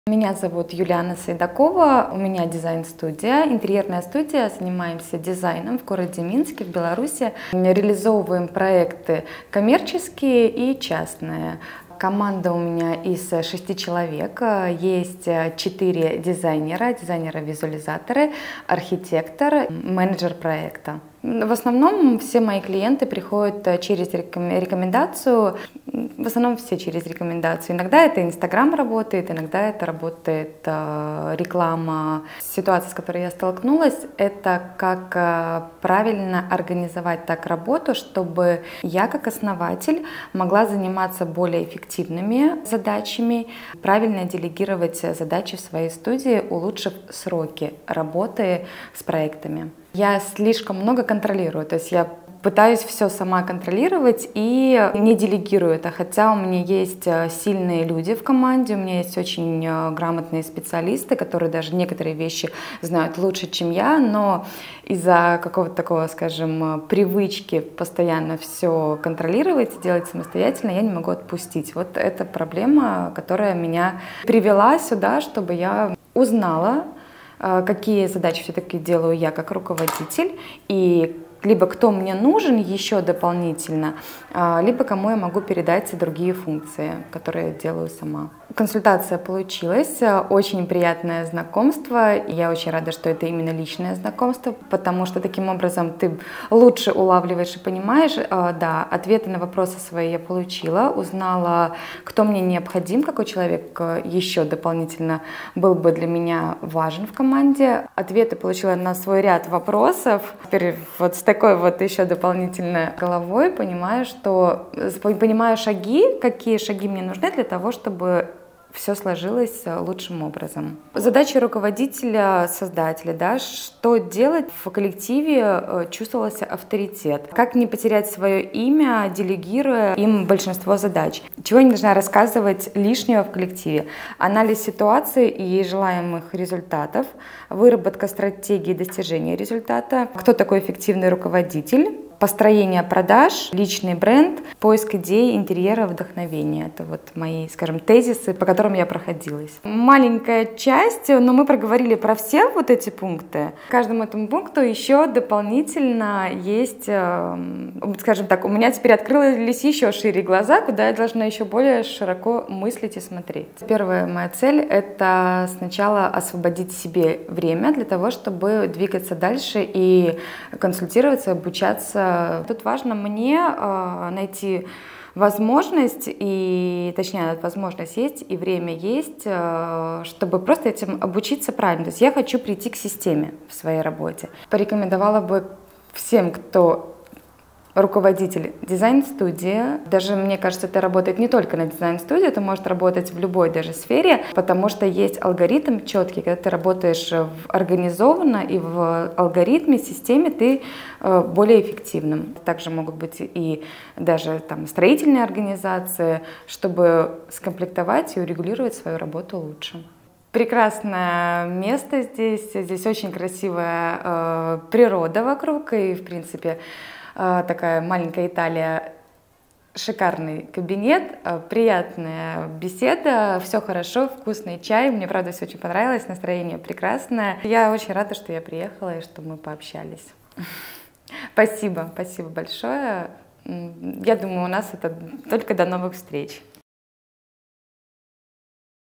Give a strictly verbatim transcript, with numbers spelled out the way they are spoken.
Меня зовут Юлиана Сайдакова, у меня дизайн-студия, интерьерная студия, занимаемся дизайном в городе Минске, в Беларуси. Реализовываем проекты коммерческие и частные. Команда у меня из шести человек, есть четыре дизайнера, дизайнеры-визуализаторы, архитектор, менеджер проекта. В основном все мои клиенты приходят через рекомендацию, в основном все через рекомендацию. Иногда это Инстаграм работает, иногда это работает реклама. Ситуация, с которой я столкнулась, это как правильно организовать так работу, чтобы я как основатель могла заниматься более эффективными задачами, правильно делегировать задачи в своей студии, улучшив сроки работы с проектами. Я слишком много контролирую, то есть я пытаюсь все сама контролировать и не делегирую это, хотя у меня есть сильные люди в команде, у меня есть очень грамотные специалисты, которые даже некоторые вещи знают лучше, чем я, но из-за какого-то такого, скажем, привычки постоянно все контролировать, делать самостоятельно, я не могу отпустить. Вот это проблема, которая меня привела сюда, чтобы я узнала, какие задачи все-таки делаю я как руководитель, и либо кто мне нужен еще дополнительно, либо кому я могу передать другие функции, которые я делаю сама. Консультация получилась, очень приятное знакомство. Я очень рада, что это именно личное знакомство, потому что таким образом ты лучше улавливаешь и понимаешь. Да, ответы на вопросы свои я получила, узнала, кто мне необходим, какой человек еще дополнительно был бы для меня важен в команде. Ответы получила на свой ряд вопросов. Теперь вот с такой вот еще дополнительной головой понимаю, что понимаю шаги, какие шаги мне нужны для того, чтобы все сложилось лучшим образом. Задача руководителя, создателя, да, что делать в коллективе, чувствовался авторитет. Как не потерять свое имя, делегируя им большинство задач. Чего я не должна рассказывать лишнего в коллективе. Анализ ситуации и желаемых результатов, выработка стратегии достижения результата, кто такой эффективный руководитель, построение продаж, личный бренд, поиск идей, интерьера, вдохновения. Это вот мои, скажем, тезисы, по которым я проходилась. Маленькая часть, но мы проговорили про все вот эти пункты. К каждому этому пункту еще дополнительно есть, скажем так, у меня теперь открылись еще шире глаза, куда я должна еще более широко мыслить и смотреть. Первая моя цель — это сначала освободить себе время для того, чтобы двигаться дальше и консультироваться, обучаться. Тут важно мне э, найти возможность, и точнее, возможность есть, и время есть, э, чтобы просто этим обучиться правильно. То есть я хочу прийти к системе в своей работе. Порекомендовала бы всем, кто руководитель дизайн-студии. Даже, мне кажется, это работает не только на дизайн-студии, это может работать в любой даже сфере, потому что есть алгоритм четкий, когда ты работаешь организованно, и в алгоритме, системе ты более эффективным. Также могут быть и даже там строительные организации, чтобы скомплектовать и урегулировать свою работу лучше. Прекрасное место здесь, здесь очень красивая э, природа вокруг, и, в принципе, такая маленькая Италия, шикарный кабинет, приятная беседа, все хорошо, вкусный чай. Мне, правда, все очень понравилось, настроение прекрасное. Я очень рада, что я приехала и что мы пообщались. Спасибо, спасибо большое. Я думаю, у нас это только до новых встреч.